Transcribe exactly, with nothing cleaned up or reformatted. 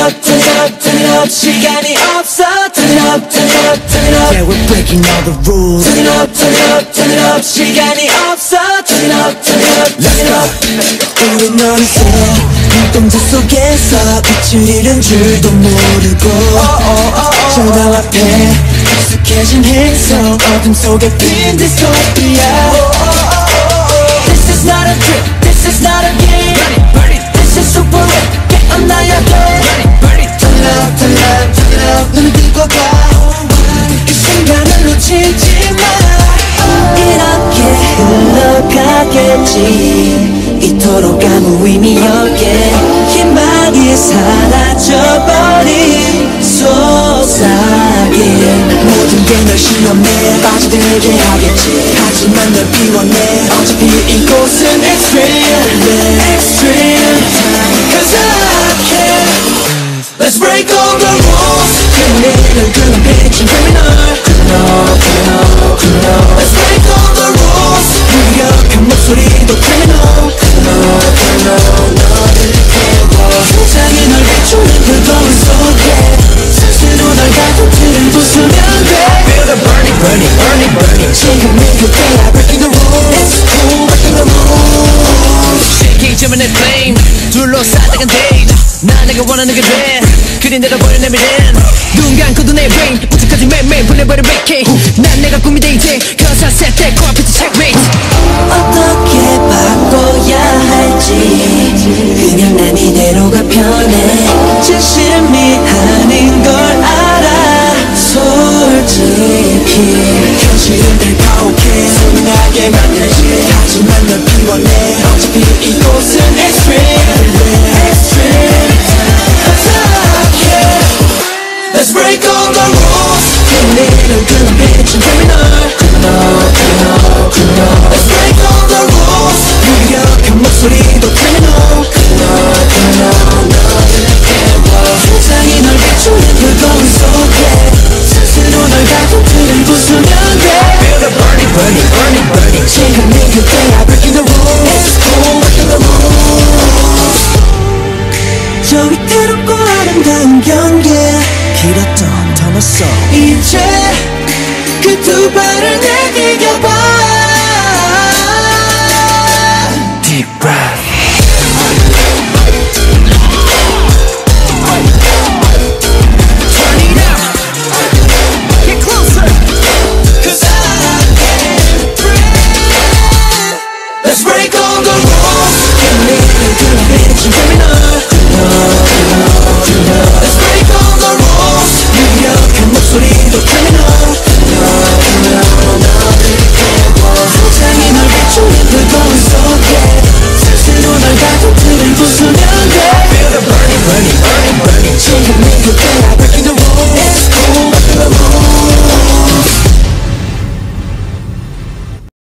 up, turn it up, turn it up. 시간이 없어. Turn it up, turn it up, turn it up. Yeah, we're breaking all the rules. Turn it up, turn it up, turn it up. 시간이 없어. Turn it up, turn it up, turn it up. 우린 어느새 눈동자 속에서 빛을 잃은 줄도 모르고 저 나 앞에 익숙해진 행성 어둠 속에 핀 디스토피아. This is not a trick, this is not a game. This is super real, get on 나야 돼. Turn it up, turn it up, turn it up. 눈을 뜨고 봐. 이 순간을 놓치지 마. 이렇게 흘러가겠지. 이토록 아무 의미 없게 희망이 사라져버린 속삭임. 모든 게 널 시험에 빠져들게 하겠지. 하지만 널 비워내. 어차피 이곳은 extreme, extreme time. Cause I can. Let's break all the rules. criminal, 그런 빛은 criminal. criminal, criminal, criminal. Let's break all the rules. 무력한 목소리도 criminal. criminal, criminal. 너를 깨워. 세상이 널 비추는 그 거울 속에 스스로 널 가둔 틀을 부수면 돼. Feel the burning, burning, burning, burning. 지금은 그때야 breaking the rules. It's cool, breaking the rules. 시기점은 내 flame 둘러싸다간 days. 난 내가 원하는 게 돼. 그린 대로 버려내 미래는 눈 감고도 내 brain 우주까지 매일매일 보내버려 vacate. 난 내가 꿈이 돼 이제 Cause I set that carpet checkmate. 어떻게 바꿔야 할지 그냥 난 이대로가 편해. 진심이 아닌 걸 알아. 솔직히 현실은 늘 가혹해. 소중하게 만들지. 하지만 널 비워내. 어차피 이곳은 extreme, extreme time. Let's break all the rules. criminal, 그런 빛은 criminal. criminal, criminal, criminal. Let's break all the rules. 무력한 목소리도 criminal. criminal, criminal. 너를 깨워. 세상이 널 비추는 그 거울 속에 스스로 널 가둔 틀을 부수면 돼. Feel the burning, burning, burning, burning. 지금이 그때야 breaking the rules. It's cool, breaking the rules. 저 위태롭고 아름다운 경계 길었던 터널 속 이제 그 두 발을